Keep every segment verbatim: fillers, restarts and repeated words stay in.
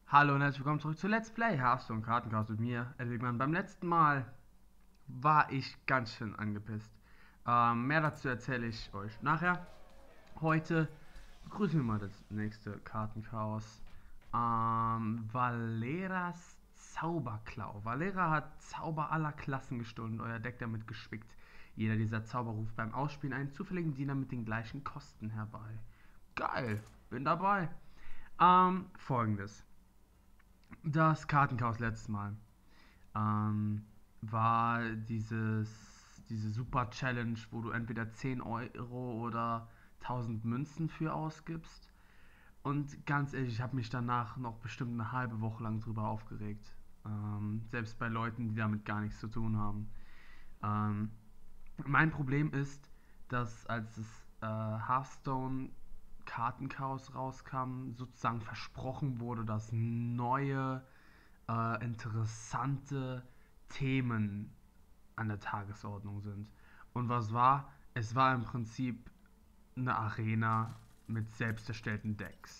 Hallo und herzlich willkommen zurück zu Let's Play Hearthstone Kartenchaos mit mir, Edwigman. Beim letzten Mal war ich ganz schön angepisst. Ähm, mehr dazu erzähle ich euch nachher. Heute begrüßen wir mal das nächste Kartenchaos. Ähm, Valeras Zauberklau. Valera hat Zauber aller Klassen gestohlen und euer Deck damit gespickt. Jeder dieser Zauber ruft beim Ausspielen einen zufälligen Diener mit den gleichen Kosten herbei. Geil, bin dabei. Ähm, folgendes. Das Kartenchaos letztes Mal ähm, war dieses, diese Super Challenge, wo du entweder zehn Euro oder tausend Münzen für ausgibst. Und ganz ehrlich, ich habe mich danach noch bestimmt eine halbe Woche lang drüber aufgeregt. Ähm, selbst bei Leuten, die damit gar nichts zu tun haben. Ähm, Mein Problem ist, dass als das äh, Hearthstone Kartenchaos rauskam, sozusagen versprochen wurde, dass neue äh, interessante Themen an der Tagesordnung sind. Und was war? Es war im Prinzip eine Arena mit selbst erstellten Decks.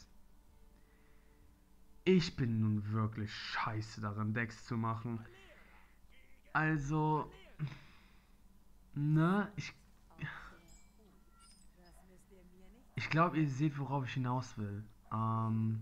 Ich bin nun wirklich scheiße darin, Decks zu machen. Also, ne, ich, ich glaube, ihr seht, worauf ich hinaus will. Ähm,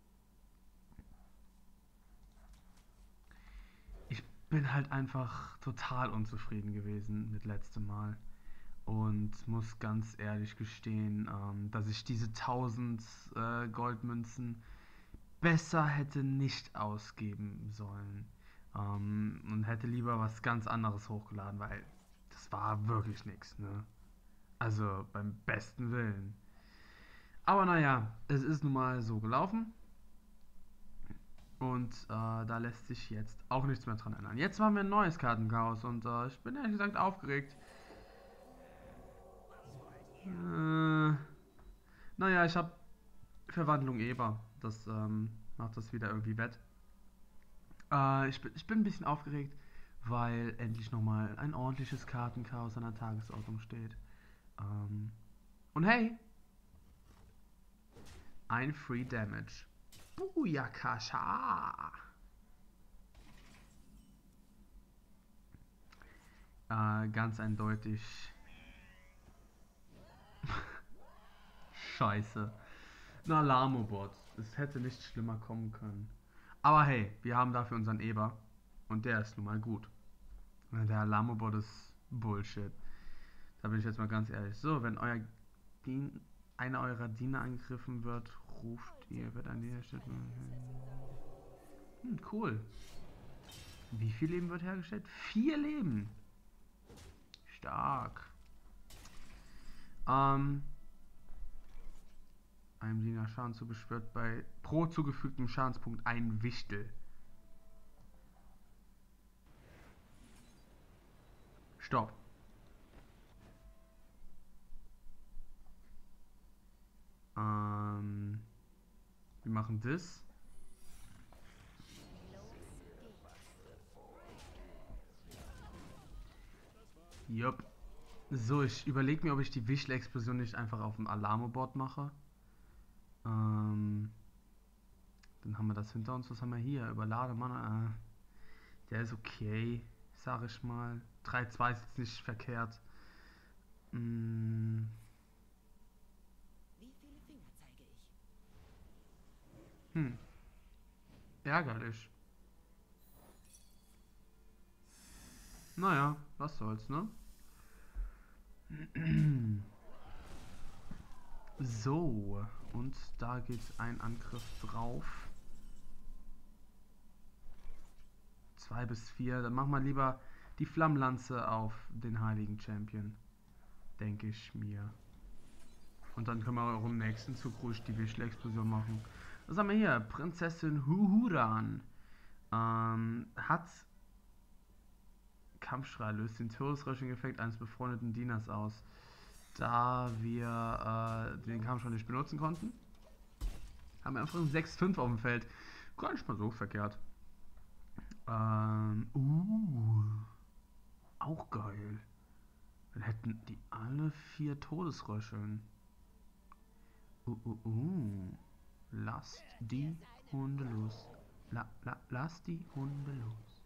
ich bin halt einfach total unzufrieden gewesen mit letztem Mal. Und muss ganz ehrlich gestehen, ähm, dass ich diese tausend äh, Goldmünzen besser hätte nicht ausgeben sollen. Ähm, und hätte lieber was ganz anderes hochgeladen, weil das war wirklich nichts, ne? Also beim besten Willen. Aber naja, es ist nun mal so gelaufen. Und äh, da lässt sich jetzt auch nichts mehr dran ändern. Jetzt haben wir ein neues Kartenchaos und äh, ich bin ehrlich gesagt aufgeregt. Äh, naja, ich habe Verwandlung Eber. Das ähm, macht das wieder irgendwie wett. Äh, ich, bin, ich bin ein bisschen aufgeregt, weil endlich nochmal ein ordentliches Kartenchaos an der Tagesordnung steht. Ähm, und hey, ein Free Damage. Booyakasha! Äh, ganz eindeutig. Scheiße. Ein Alarmobot. Es hätte nicht schlimmer kommen können. Aber hey, wir haben dafür unseren Eber. Und der ist nun mal gut. Der Alarmobot ist Bullshit. Da bin ich jetzt mal ganz ehrlich. So, wenn euer Dien einer eurer Diener angegriffen wird, ruft ihr, wird an dieser Stelle. Hm, cool. Wie viel Leben wird hergestellt? Vier Leben. Stark. Ähm, einem Diener Schaden zu beschwört bei pro zugefügtem Schadenspunkt ein Wichtel. Stopp. Ähm, wir machen das. Jupp. So, ich überlege mir, ob ich die Wichtel-Explosion nicht einfach auf dem Alarmobot mache. Ähm, dann haben wir das hinter uns. Was haben wir hier? Überlade Mana. Äh, der ist okay, sag ich mal. drei zwei ist jetzt nicht verkehrt. Mm, hm, ärgerlich. Naja, was soll's, ne? So, und da geht ein Angriff drauf. Zwei bis vier. Dann machen wir lieber die Flammlanze auf den heiligen Champion. Denke ich mir. Und dann können wir auch im nächsten Zug ruhig die Wischl-Explosion machen. Was haben wir hier? Prinzessin Huhuran. Ähm, hat Kampfschrei, löst den Todesrösching-Effekt eines befreundeten Dieners aus. Da wir äh, den Kampfschrei nicht benutzen konnten, haben wir einfach ein sechs fünf auf dem Feld. Gar nicht mal so verkehrt. Ähm, uh, auch geil. Dann hätten die alle vier Todesröscheln. Uh, uh, uh. Lasst die Hunde los. La, la, lass die Hunde los.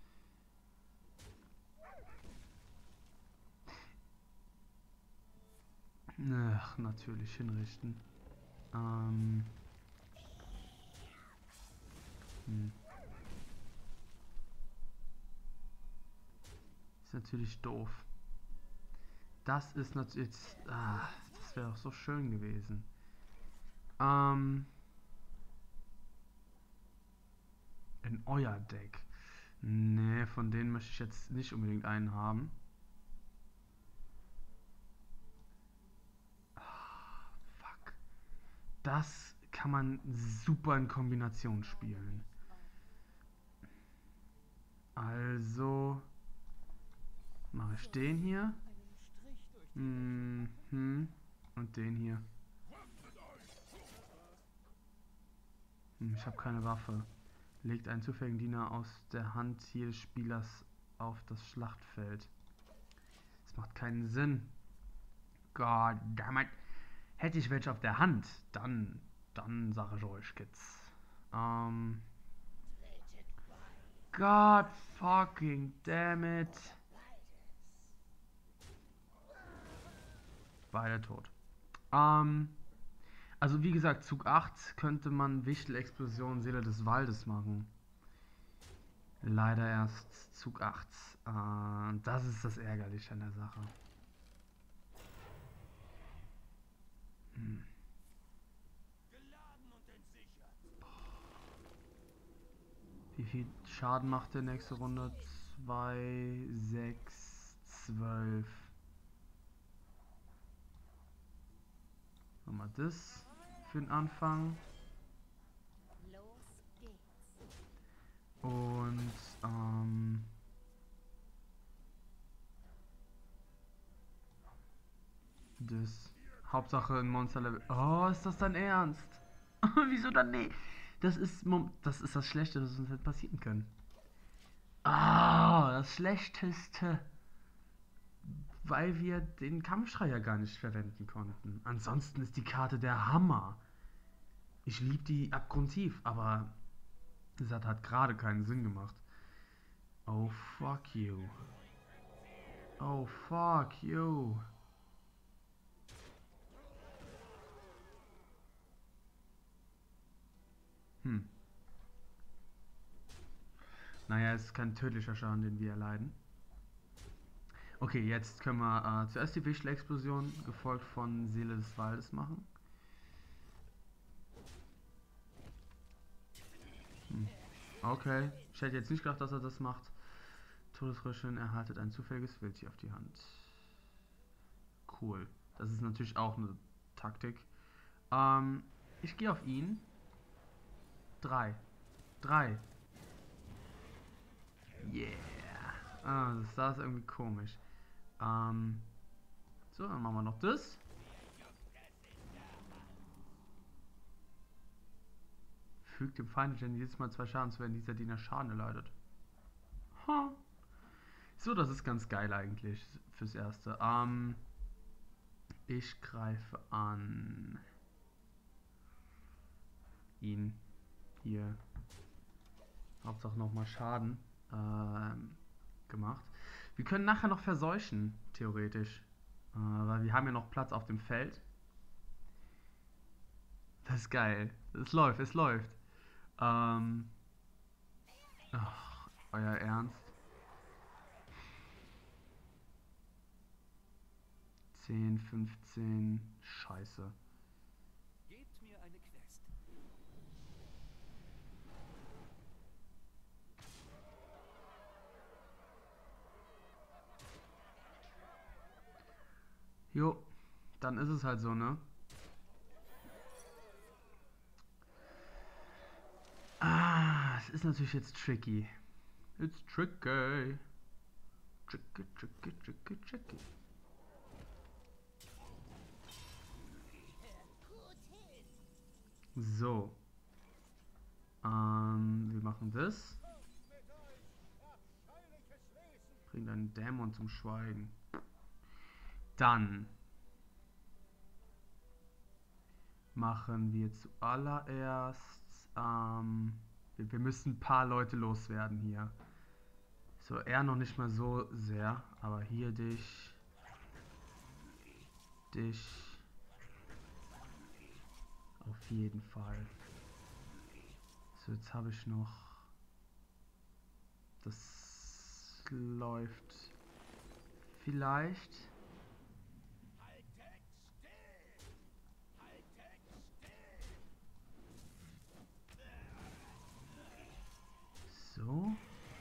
Ach, natürlich hinrichten. Ähm. Hm. Ist natürlich doof. Das ist natürlich jetzt. Ah, das wäre doch so schön gewesen. Ähm. In euer Deck. Nee, von denen möchte ich jetzt nicht unbedingt einen haben. Ah, fuck. Das kann man super in Kombination spielen. Also mache ich den hier. Mhm. Und den hier. Hm, ich habe keine Waffe. Legt einen zufälligen Diener aus der Hand jedes Spielers auf das Schlachtfeld. Das macht keinen Sinn. Goddammit. Hätte ich welche auf der Hand, dann, dann sage ich euch Kids. Ähm. God fucking damn it. Beide tot. Ähm. Also wie gesagt, Zug acht könnte man Wichtel-Explosion Seele des Waldes machen. Leider erst Zug acht. Äh, das ist das Ärgerliche an der Sache. Hm. Wie viel Schaden macht der nächste Runde? zwei, sechs, zwölf. Nochmal das für den Anfang. Und ähm, das. Hauptsache ein Monster-Level. Oh, ist das dein Ernst? Wieso dann? Nee. Das ist, das ist das Schlechte, das uns hätte passieren können. Ah, das Schlechteste. Weil wir den Kampfschrei ja gar nicht verwenden konnten. Ansonsten ist die Karte der Hammer. Ich liebe die abgrundtief, aber das hat, hat gerade keinen Sinn gemacht. Oh, fuck you. Oh, fuck you. Hm. Naja, es ist kein tödlicher Schaden, den wir erleiden. Okay, jetzt können wir äh, zuerst die Wichtel-Explosion, gefolgt von Seele des Waldes machen. Hm. Okay, ich hätte jetzt nicht gedacht, dass er das macht. Todesröscheln erhaltet ein zufälliges Wildtier auf die Hand. Cool. Das ist natürlich auch eine Taktik. Ähm, ich gehe auf ihn. Drei. Drei. Yeah. Ah, das sah irgendwie komisch. Ähm, so, dann machen wir noch das. Fügt dem Feind denn jedes Mal zwei Schaden zu, wenn dieser Diener Schaden erleidet. Ha. So, das ist ganz geil eigentlich fürs Erste. Ähm, ich greife an ihn. Hier. Hauptsache nochmal Schaden ähm, gemacht. Wir können nachher noch verseuchen, theoretisch. Äh, weil wir haben ja noch Platz auf dem Feld. Das ist geil. Es läuft, es läuft. Ähm. Ach, euer Ernst? zehn, fünfzehn. Scheiße. Gebt mir eine Quest. Jo, dann ist es halt so, ne? Ah, es ist natürlich jetzt tricky. It's tricky. Tricky, tricky, tricky, tricky. So. Ähm, wir machen das. Bringt einen Dämon zum Schweigen. Dann machen wir zuallererst Ähm, wir, wir müssen ein paar Leute loswerden hier. So, er noch nicht mal so sehr, aber hier dich. Dich. Auf jeden Fall. So, jetzt habe ich noch. Das läuft vielleicht. So.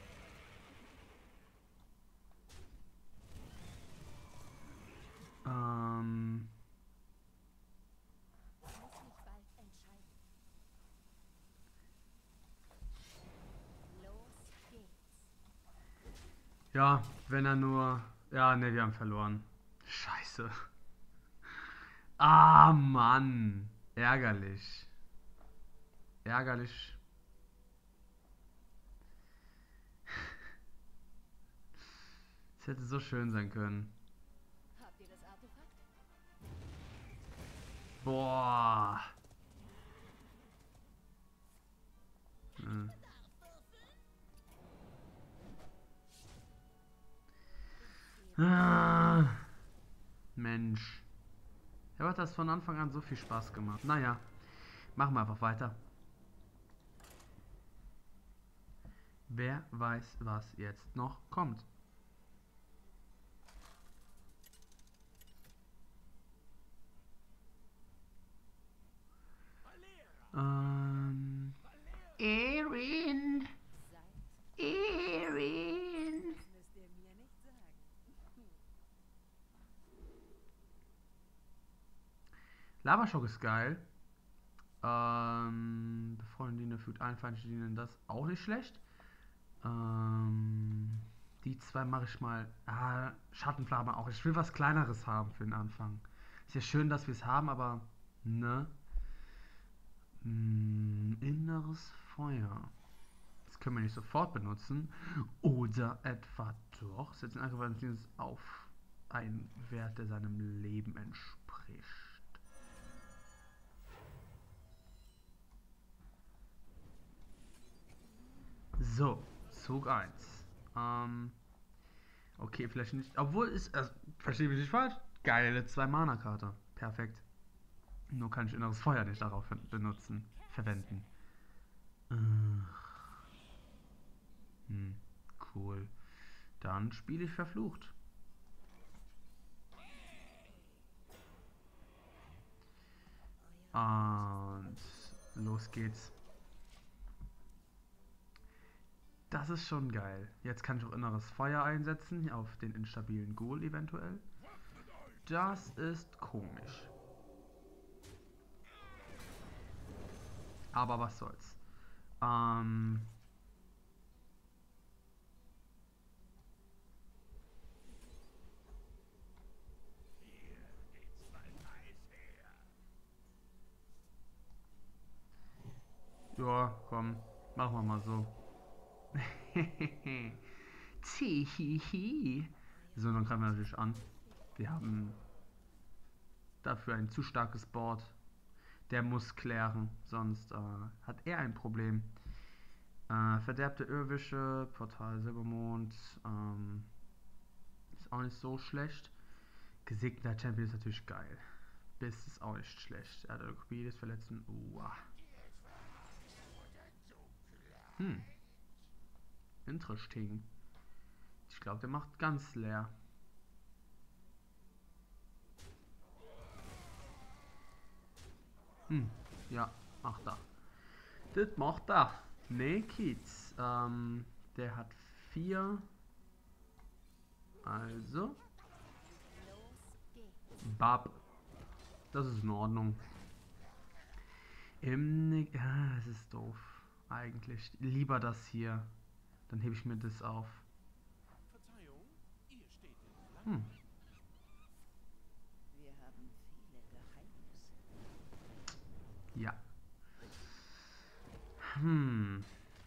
Ähm. Ja, wenn er nur. Ja, ne, wir haben verloren. Scheiße. Ah, Mann. Ärgerlich. Ärgerlich. Es hätte so schön sein können. Habt ihr das Artefakt? Boah. Hm. Ah, Mensch. Ja, hat das von Anfang an so viel Spaß gemacht. Naja, machen wir einfach weiter. Wer weiß, was jetzt noch kommt. Ähm. Erin! Seid? Erin! Das müsst ihr mir nicht sagen. Lavaschock ist geil. Ähm. Befreundete fügt ein, feindliche dienen, das auch nicht schlecht. Ähm. Die zwei mache ich mal. Ah, Schattenflamme auch. Ich will was Kleineres haben für den Anfang. Ist ja schön, dass wir es haben, aber. Ne? Hm, inneres Feuer. Das können wir nicht sofort benutzen. Oder etwa doch. Setzt ein Angriff auf einen Wert, der seinem Leben entspricht. So, Zug eins. Ähm, okay, vielleicht nicht. Obwohl, ist. Also, verstehe mich nicht falsch. Geile zwei Mana-Karte. Perfekt. Nur kann ich inneres Feuer nicht darauf benutzen. Verwenden. Äh, hm, cool. Dann spiele ich verflucht. Und los geht's. Das ist schon geil. Jetzt kann ich auch inneres Feuer einsetzen auf den instabilen Ghoul eventuell. Das ist komisch. Aber was soll's. Ähm... Ja, komm. Machen wir mal so. Zihihi. So, dann greifen wir natürlich an. Wir haben dafür ein zu starkes Board. Der muss klären, sonst äh, hat er ein Problem. Äh, verderbte Irrwische, Portal Silbermond, ähm, ist auch nicht so schlecht. Gesegneter Champion ist natürlich geil. Biss ist auch nicht schlecht. Er hat eine Kopie des Verletzten. Uah. Hm. Interesting. Ich glaube, der macht ganz leer. Hm. Ja, macht er. Das macht er. Nee, Kiez. Ähm, der hat vier. Also. Los geht's. Bab. Das ist in Ordnung. Im ne ah, es ist doof. Eigentlich. Lieber das hier. Dann hebe ich mir das auf. Verzeihung, ihr steht in Flammen. Hm. Wir haben viele Geheimnisse. Ja. Hm.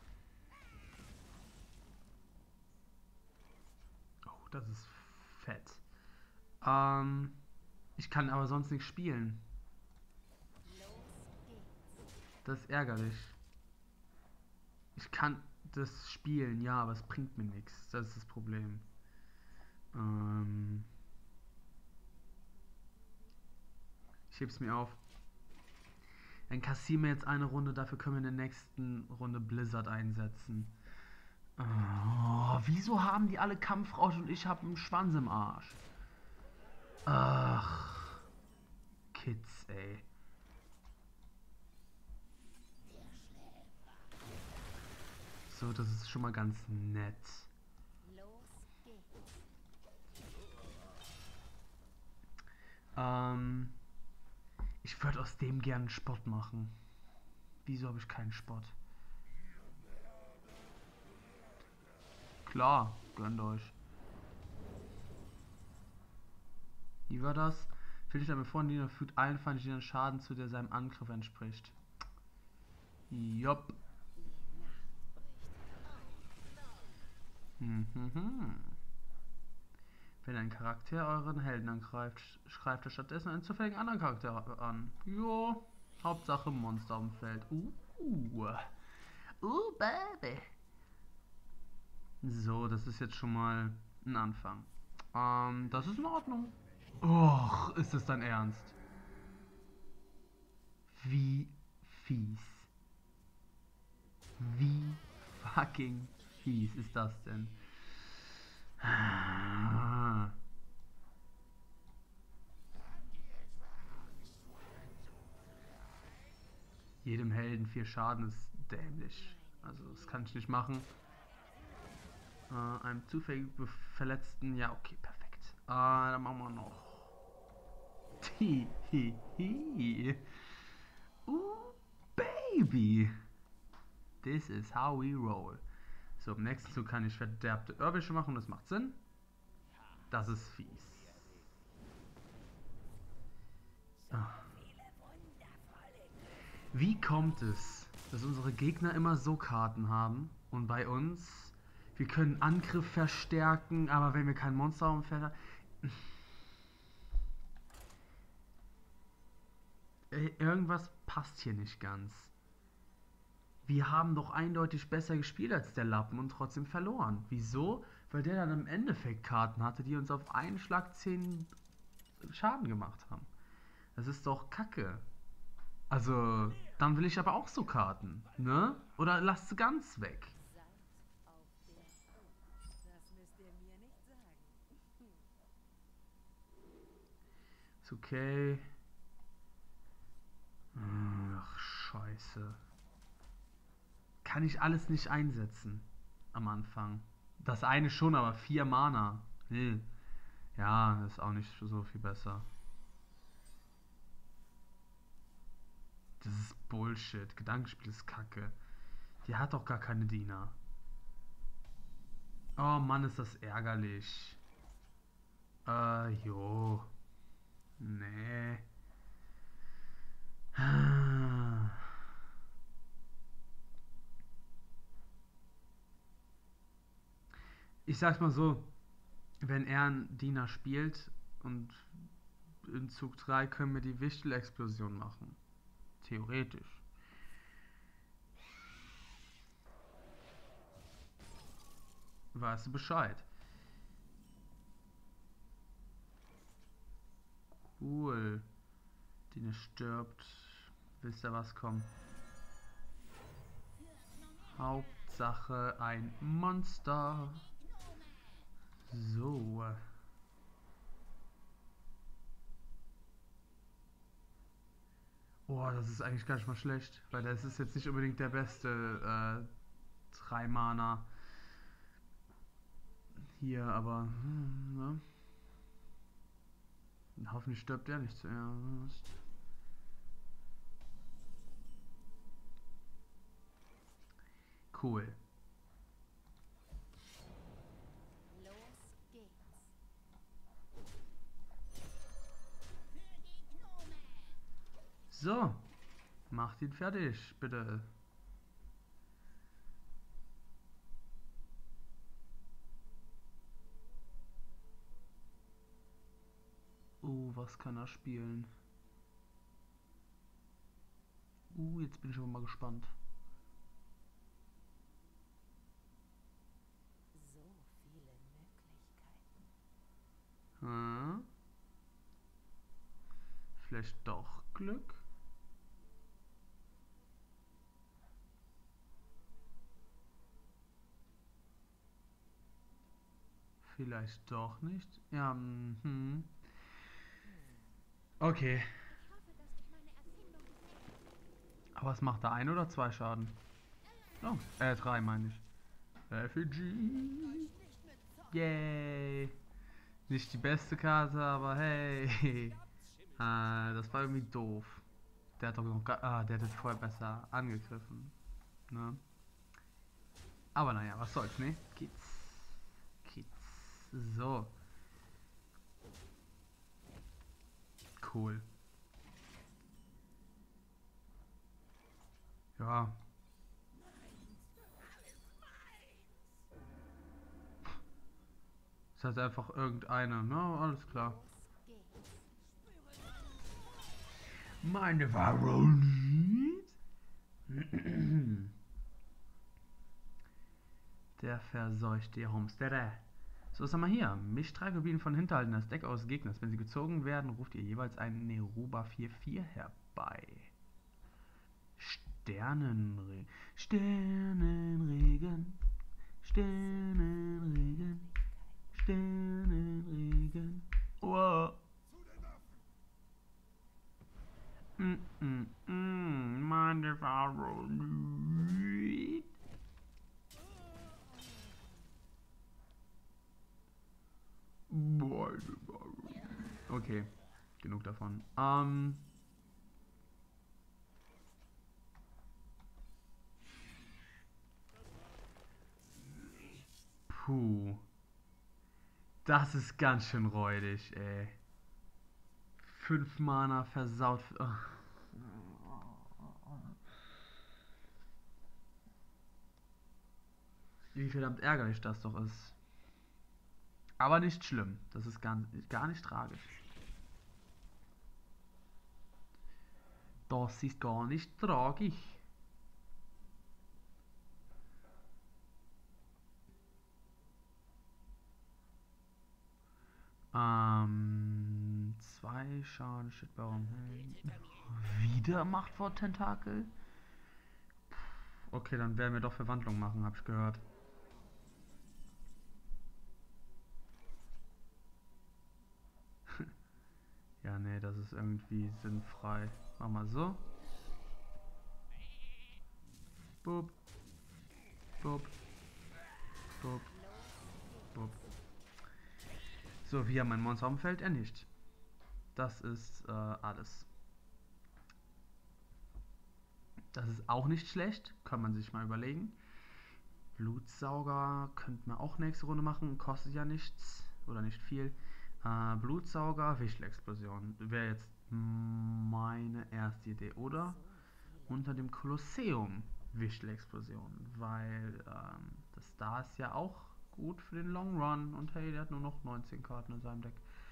Oh, das ist fett. Ähm. Ich kann aber sonst nichts spielen. Los geht's. Das ist ärgerlich. Ich kann das spielen, ja, aber es bringt mir nichts. Das ist das Problem. Ähm, ich heb's mir auf. Dann kassieren wir jetzt eine Runde, dafür können wir in der nächsten Runde Blizzard einsetzen. Oh, wieso haben die alle Kampfrausch und ich habe einen Schwanz im Arsch? Ach, Kids, ey. So, das ist schon mal ganz nett. Los geht's. Ähm, ich würde aus dem gern einen Sport machen. Wieso habe ich keinen Sport? Klar, gönnt euch. Wie war das? Fällt damit vor, Diener fügt allen Feinden Schaden zu, der seinem Angriff entspricht. Jopp. Die Nacht bricht. Hm, hm, hm. Wenn ein Charakter euren Helden angreift, greift er stattdessen einen zufälligen anderen Charakter an. Jo, Hauptsache Monster am Feld. Uh, uh, Baby. So, das ist jetzt schon mal ein Anfang. Ähm, das ist in Ordnung. Och, ist das dein Ernst? Wie fies. Wie fucking fies ist das denn? Ah. Jedem Helden vier Schaden ist dämlich. Also das kann ich nicht machen. Äh, einem zufällig Verletzten, ja okay, perfekt. Äh, dann machen wir noch. Hihihi. Uh, Baby. This is how we roll. So, im nächsten Zug kann ich verderbte Irrwische machen, das macht Sinn. Das ist fies. Ah. Wie kommt es, dass unsere Gegner immer so Karten haben und bei uns, wir können Angriff verstärken, aber wenn wir kein Monster auf dem Feld haben... Irgendwas passt hier nicht ganz. Wir haben doch eindeutig besser gespielt als der Lappen und trotzdem verloren. Wieso? Weil der dann im Endeffekt Karten hatte, die uns auf einen Schlag zehn Schaden gemacht haben. Das ist doch Kacke. Also, dann will ich aber auch so Karten, ne? Oder lasst sie ganz weg. Seid auf der Hut. Das müsst ihr mir nicht sagen. Ist okay. Ach, scheiße. Kann ich alles nicht einsetzen am Anfang. Das eine schon, aber vier Mana. Nee. Ja, ist auch nicht so viel besser. Das ist Bullshit. Gedankenspiel ist Kacke. Die hat doch gar keine Diener. Oh Mann, ist das ärgerlich. Äh, jo. Nee. Ich sag's mal so, wenn er einen Diener spielt und in Zug drei können wir die Wichtel-Explosion machen. Theoretisch. Weißt du Bescheid? Cool. Diener stirbt. Wisst ihr was kommt? Hauptsache ein Monster. So. Oh, das ist eigentlich gar nicht mal schlecht, weil das ist jetzt nicht unbedingt der beste äh, drei Mana hier, aber hm, ne? Hoffentlich stirbt der nicht zuerst. Cool. Los geht's. So, macht ihn fertig, bitte. Oh, was kann er spielen? Uh, jetzt bin ich aber mal gespannt. vielleicht doch Glück? Vielleicht doch nicht. Ja, mhm. Okay. Ich hoffe, dass ich meine Erfindung gefällt. Aber es macht da ein oder zwei Schaden? Oh, äh, drei meine ich. Effigy. Yay. Nicht die beste Karte, aber hey. Äh, das war irgendwie doof. Der hat doch noch gar, ah, der hat jetzt vorher besser angegriffen. Ne? Aber naja, was soll's, ne? Kids. Kids. So. Cool. Ja. Ist halt einfach irgendeine, ne? Alles klar. Meine Warum? Der verseuchte Homesteader. So, was haben wir hier? Mischt drei Rubinen von Hinterhalten das Deck aus Gegners. Wenn sie gezogen werden, ruft ihr jeweils einen Neruba vier vier herbei. Sternenregen. Sternenregen. Sternenregen. Sternenregen. Wow. Mm, mm, mm, meine Favorit. Okay, genug davon. Ähm. Puh. Das ist ganz schön räudig, ey. Fünf Mana versaut. Ach. Wie verdammt ärgerlich das doch ist. Aber nicht schlimm. Das ist gar, gar nicht tragisch. Das ist gar nicht tragisch. Ähm, zwei Schaden, shit, warum? Wieder Macht vor Tentakel? Okay, dann werden wir doch Verwandlung machen, hab ich gehört. Ja, nee, das ist irgendwie sinnfrei. Mach mal so. Bub. Bub. Bub. Bub. So, wie er mein Monster umfällt, er nicht. Das ist äh, alles. Das ist auch nicht schlecht. Kann man sich mal überlegen. Blutsauger könnten wir auch nächste Runde machen. Kostet ja nichts. Oder nicht viel. Äh, Blutsauger, Wischl-Explosion. Wäre jetzt meine erste Idee. Oder unter dem Kolosseum Wischl-Explosion. Weil ähm, das da ist ja auch gut für den Long Run. Und hey, der hat nur noch neunzehn Karten in seinem Deck.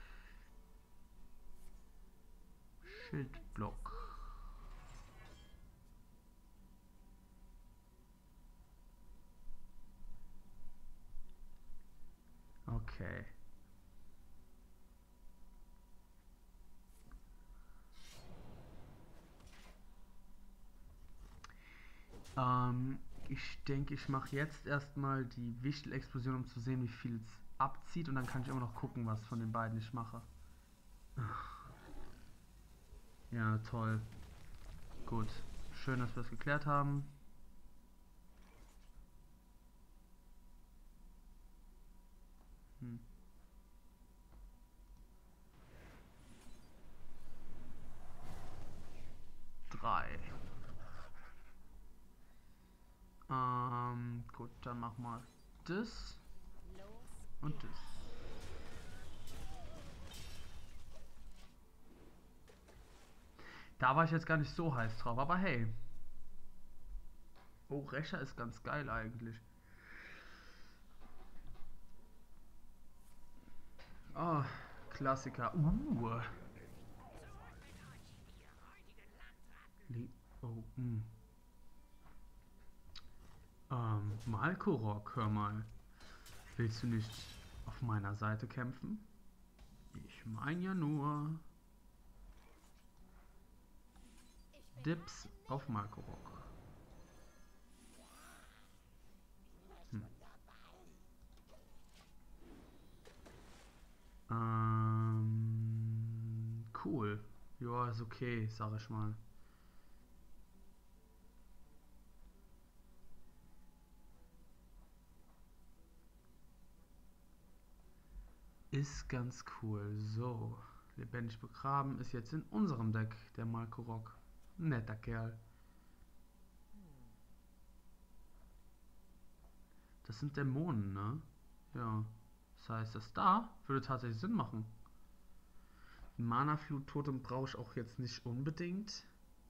Schildblock. Okay. Ähm, ich denke, ich mache jetzt erstmal die Wichtel-Explosion, um zu sehen, wie viel es abzieht. Und dann kann ich immer noch gucken, was von den beiden ich mache. Ja, toll. Gut. Schön, dass wir das geklärt haben. Hm. Drei. Ähm, gut, dann mach mal das und das. Da war ich jetzt gar nicht so heiß drauf, aber hey. Oh, Rächer ist ganz geil eigentlich. Oh, Klassiker. Uh. Oh, mh. Ähm, Malkorok, hör mal. Willst du nicht auf meiner Seite kämpfen? Ich meine ja nur. Dips auf Malkorok. Hm. Ähm, cool. Ja, ist okay, sag ich mal. Ist ganz cool. So, lebendig begraben ist jetzt in unserem Deck der Malkorok. Netter Kerl. Das sind Dämonen, ne? Ja. Das heißt, das da würde tatsächlich Sinn machen. Mana-Flut Totem brauche ich auch jetzt nicht unbedingt.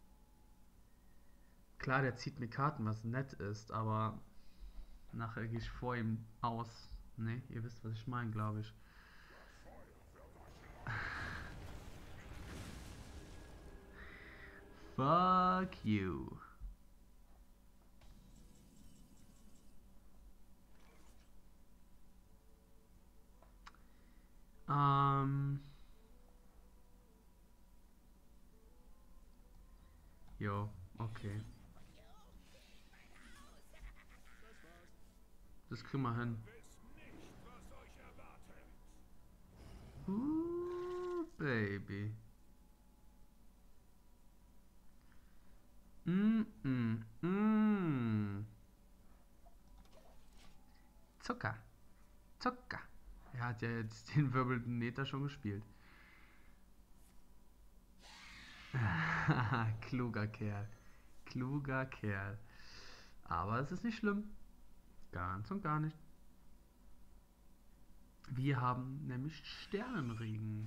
Klar, der zieht mir Karten, was nett ist, aber nachher gehe ich vor ihm aus. Ne, ihr wisst, was ich meine, glaube ich. Fuck you. Ähm. Jo, okay. Das kriegen wir hin. Uh, Baby. Mm, mm, mm. Zucker. Zucker. Er hat ja jetzt den wirbelnden Nether schon gespielt. Kluger Kerl. Kluger Kerl. Aber es ist nicht schlimm. Ganz und gar nicht. Wir haben nämlich Sternenregen.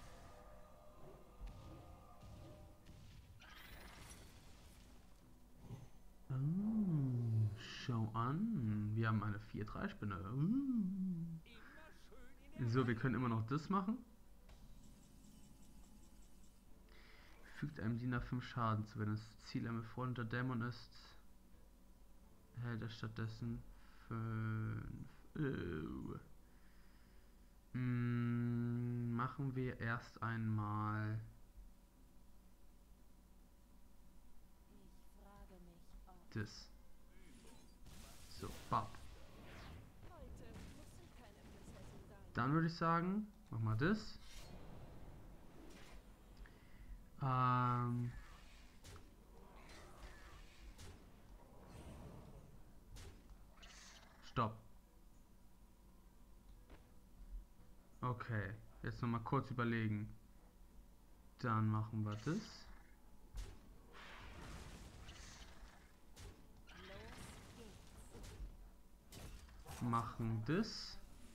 Oh, schau an. Wir haben eine vier drei Spinne. Uh. So, wir können immer noch das machen. Fügt einem Diener fünf Schaden zu, wenn das Ziel ein befreundeter Dämon ist. Hält er stattdessen fünf. Oh. Mm, machen wir erst einmal. Ich frage mich, ob Das. So, bap. heute muss ich keine Prinzessin sein. Dann würde ich sagen, mach mal das. Ähm. Stopp. Okay, jetzt noch mal kurz überlegen. Dann machen wir das. Machen das.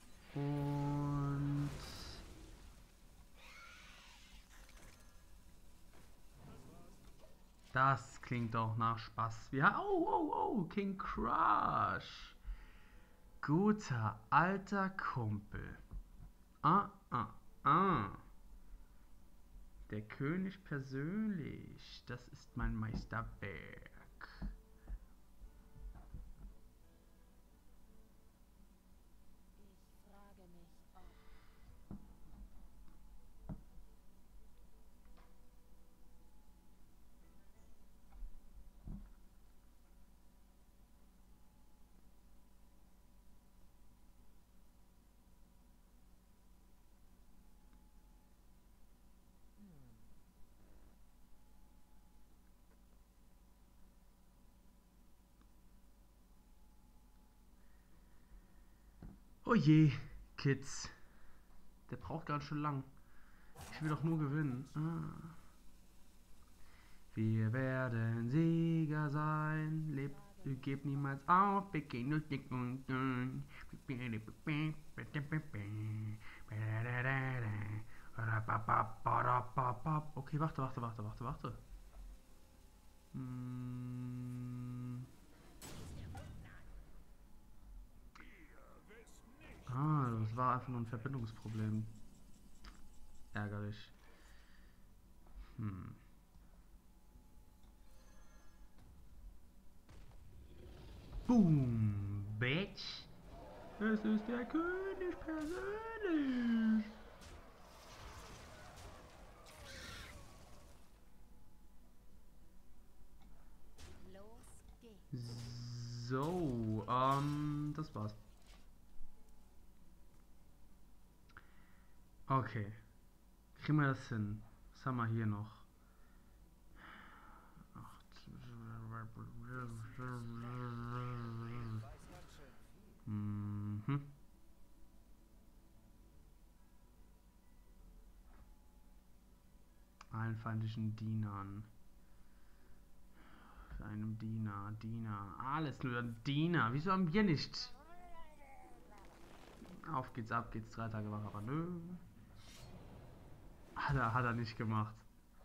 Und das klingt auch nach Spaß. Ja, oh, oh, oh, King Crush. Guter alter Kumpel. Ah, ah, ah. Der König persönlich. Das ist mein Meisterwerk. Ich frage mich, ob Oh je, Kids. Der braucht ganz schön lang. Ich will doch nur gewinnen. Ah. Wir werden Sieger sein. Lebt, gebt niemals auf. Wir gehen durch dick und dünn. Okay, warte, warte, warte, warte, warte. Hm. Ah, das war einfach nur ein Verbindungsproblem. Ärgerlich. Hm. Boom, Bitch. Es ist der König persönlich. So, ähm, das war's. Okay. Kriegen wir das hin? Was haben wir hier noch? Mhm. Allen feindlichen Dienern. Für einen Diener, Diener. Alles nur ein Diener. Wieso haben wir nicht? Auf geht's, ab geht's. Drei Tage Wache, aber nö. Hat er, hat er nicht gemacht.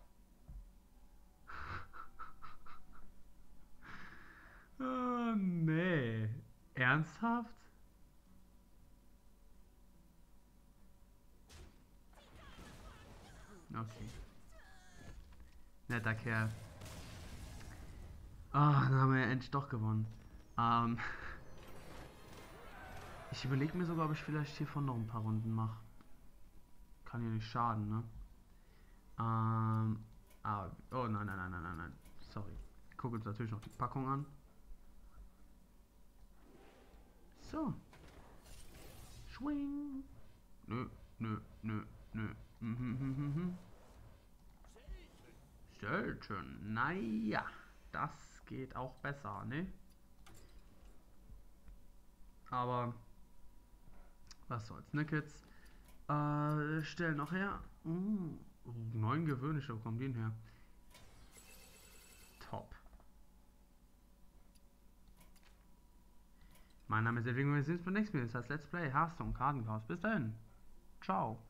Oh, nee. Ernsthaft? Okay. Netter Kerl. Ah, dann haben wir ja endlich doch gewonnen. Ähm. Ich überlege mir sogar, ob ich vielleicht hiervon noch ein paar Runden mache. Kann ja nicht schaden, ne? Ähm. Ah, oh nein, nein, nein, nein, nein, nein. Sorry. Ich gucke uns natürlich noch die Packung an. So. Schwing. Nö, nö, nö, nö. Mhm, mhm, mhm. Selten. Naja, das geht auch besser, ne? Aber was soll's, ne, Kids? Äh, stellen noch her. Uh, neun gewöhnliche, wo kommen die denn her? Top. Mein Name ist Edwin und wir sehen uns beim nächsten Mal. Das heißt Let's Play Hearthstone Kartenchaos. Bis dahin. Ciao.